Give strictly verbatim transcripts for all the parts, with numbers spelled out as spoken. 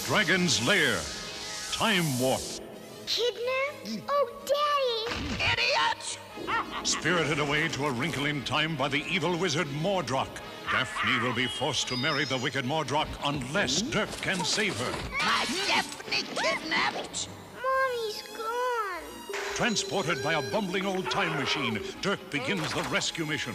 Dragon's Lair. Time warp. Kidnapped? Oh, Daddy! Idiot! Spirited away to a wrinkle in time by the evil wizard Mordroc. Daphne will be forced to marry the wicked Mordroc unless Dirk can save her. My Daphne kidnapped? Mommy's gone. Transported by a bumbling old time machine, Dirk begins the rescue mission.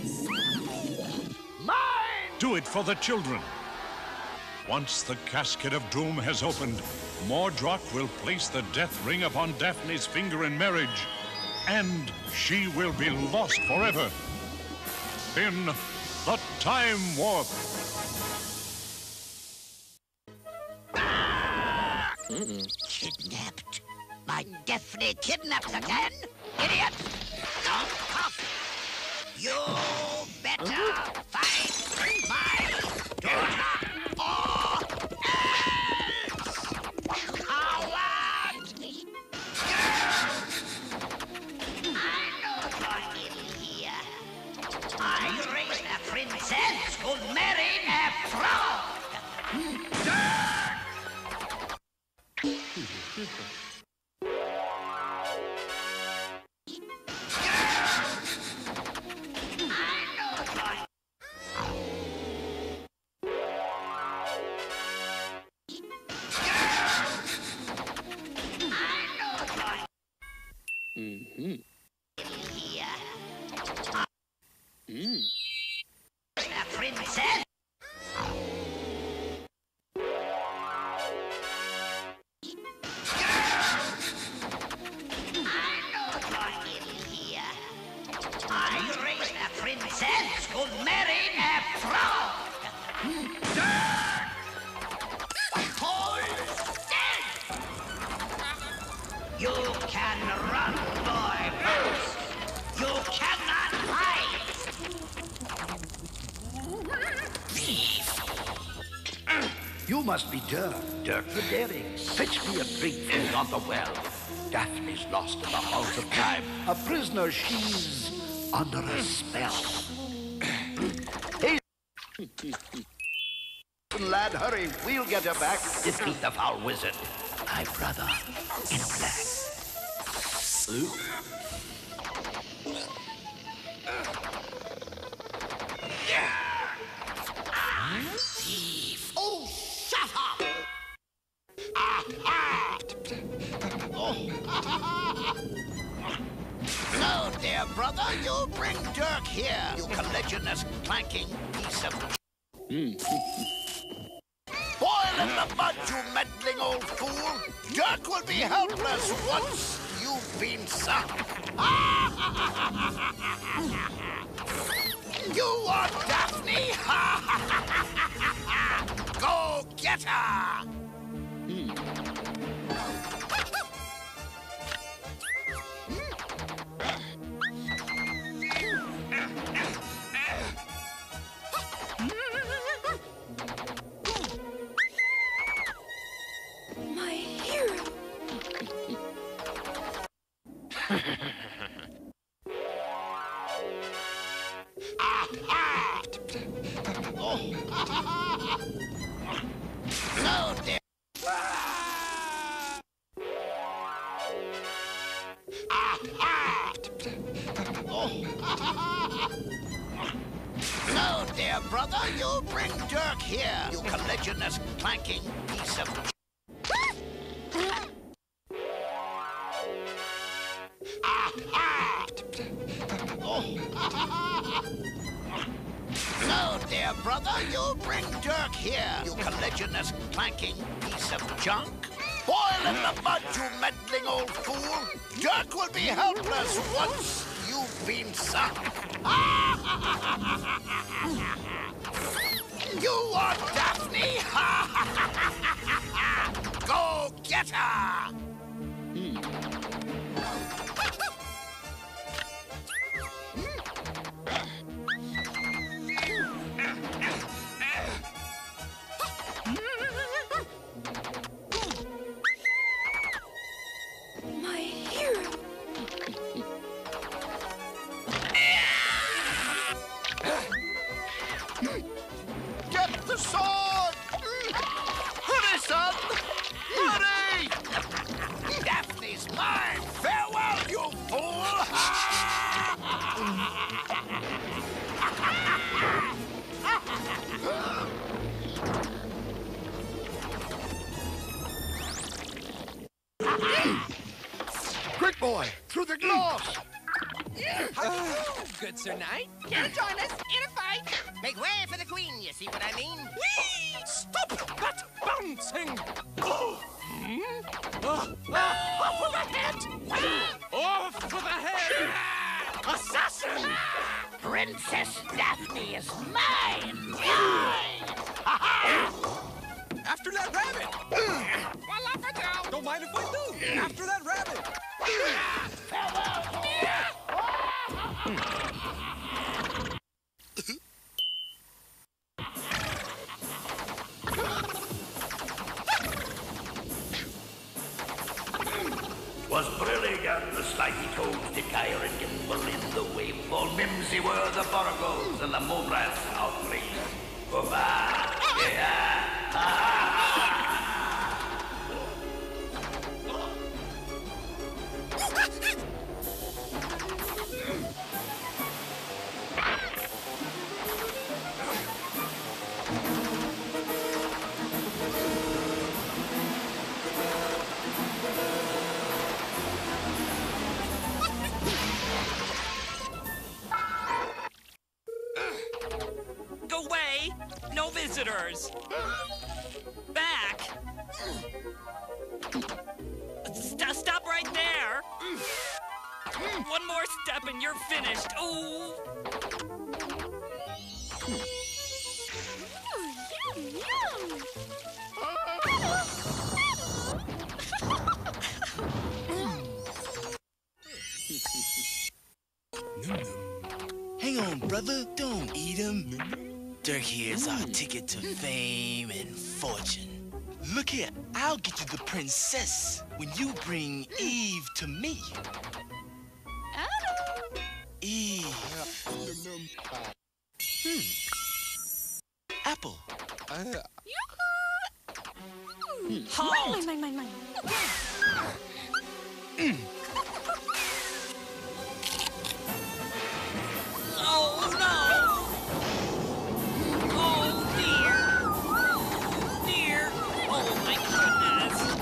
Mine! Do it for the children. Once the casket of doom has opened, Mordroc will place the death ring upon Daphne's finger in marriage, and she will be lost forever in the Time Warp. Kidnapped? My Daphne kidnapped again? Idiot! Don't cough! You better find my daughter or else! Coward! I know you're in here. I raised a princess who married a frog! Mm-hmm. Here. Mm. A princess. I know you're in here. I raised a princess who married a frog. You can run, boy, first. You cannot hide. Thief! You must be Dirk, Dirk the Daring. Fetch me a drink from yonder the well. Daphne's lost in the halls of time. A prisoner, she's under a spell. Hey, lad, hurry. We'll get her back. Defeat the foul wizard. My brother in black. Ooh. Thief! Oh, shut up! Ah, ah. Oh. So, dear brother, you bring Dirk here, you colliginous, clanking piece of... Mm. Boil in the mud, you meddling old fool! Dirk will be helpless once you've been sunk. You are Daphne! Go get her! Mm. Ah, ah. Oh. No, dear. Ah, ah. Oh. No, dear brother, you bring Dirk here, you colliginous, clanking piece of... Ah, ah. Oh. No, dear brother, you bring Dirk here, you colliginous, clanking piece of junk. Boil in the mud, you meddling old fool. Dirk will be helpless once you've been sunk. You are Daphne. Go get her. Get the sword! Hurry, son! boy, through the glass! Good Sir Knight, care to join us in a fight? Make way for the queen, you see what I mean? Whee! Stop that bouncing! Oh. Hmm? Oh. Ah, off with the head! Off with the head! Assassin! Princess Daphne is mine! Mine! After that rabbit! Voila, Patel! Don't mind if I do! After that rabbit! Was brilliant, the slightly toads did gyre and gimble in the wavefall. Mimsy were the boragos and the mole rats outraged. Oh, ah, yeah, ah. Go away! No visitors! Back! St stop right there! One more step and you're finished. Ooh! Hang on, brother. Don't eat him. Dirk here's our ticket to fame and fortune. Look here, I'll get you the princess when you bring Eve to me. Eve. Hmm. Apple. Halt! Mine, mine, mine, mine. Mm. Oh, no! Oh, dear! Dear! Oh, my goodness!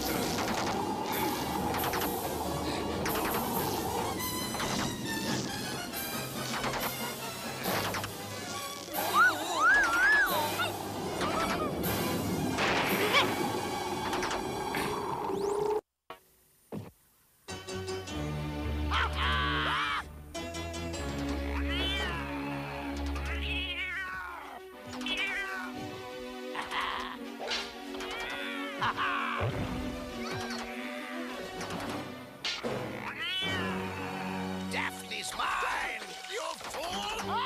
Daphne's mine! You fool!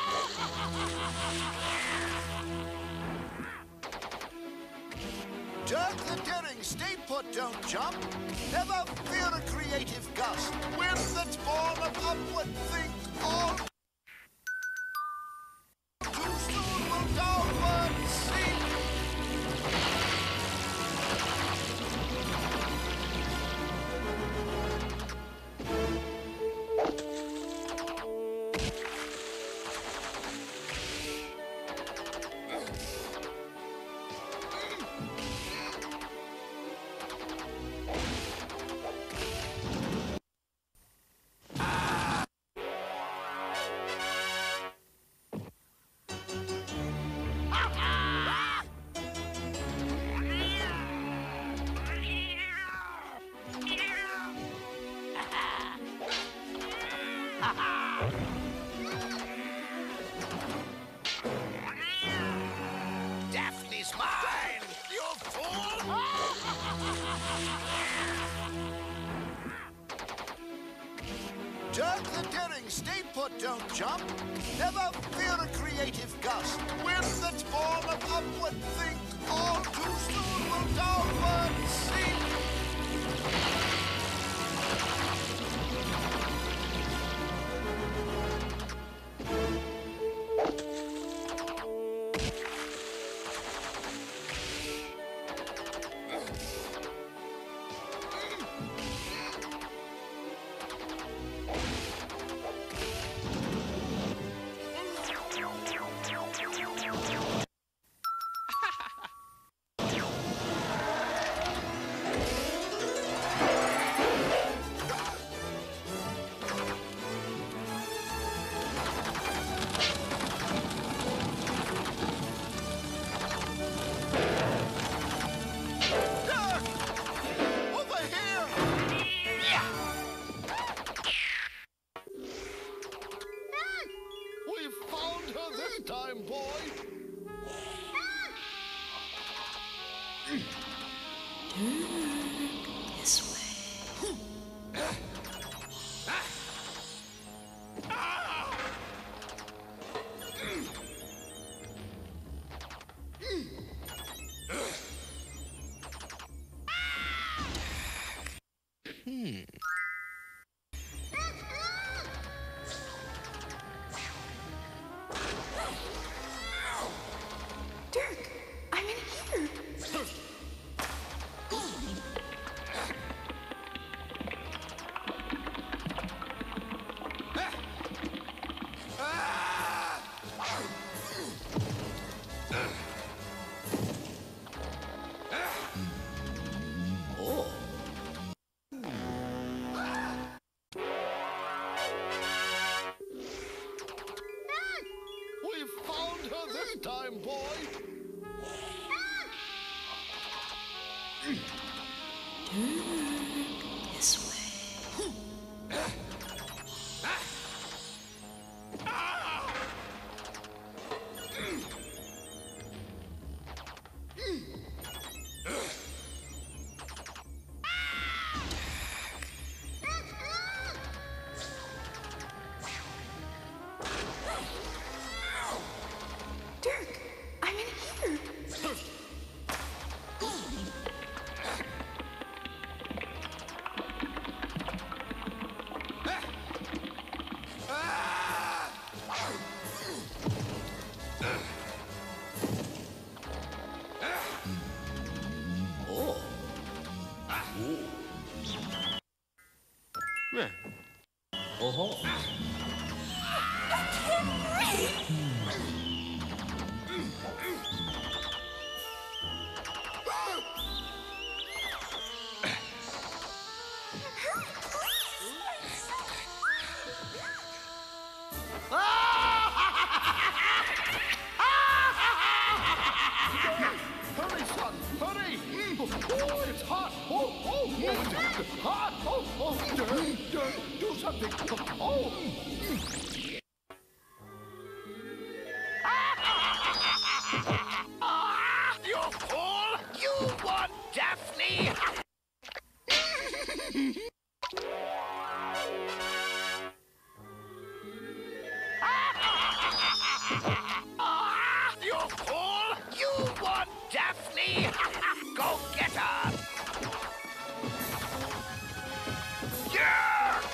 Dirk the daring, stay put, don't jump. Never fear a creative gust. Wind that's born of upward think all. Too soon will downward sink. Daphne's mine! You fool! Dirk the daring, stay put, don't jump. Never fear a creative gust. Wind that's born of upward think. All too soon will downward sink. This way. Hmm. Dirk, I'm in here. We found her this time, boy. This way. Dirk, I'm in here. Yeah. Oh. Hurry, son, hurry! Oh, it's hot! Oh, oh, oh, it's hot! Oh, oh, Dirk, Dirk, do something! Oh! You fool! You want Daphne? You fool! You want Daphne? Go get her! Yeah!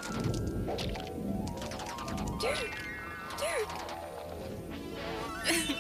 Dirk, Dirk.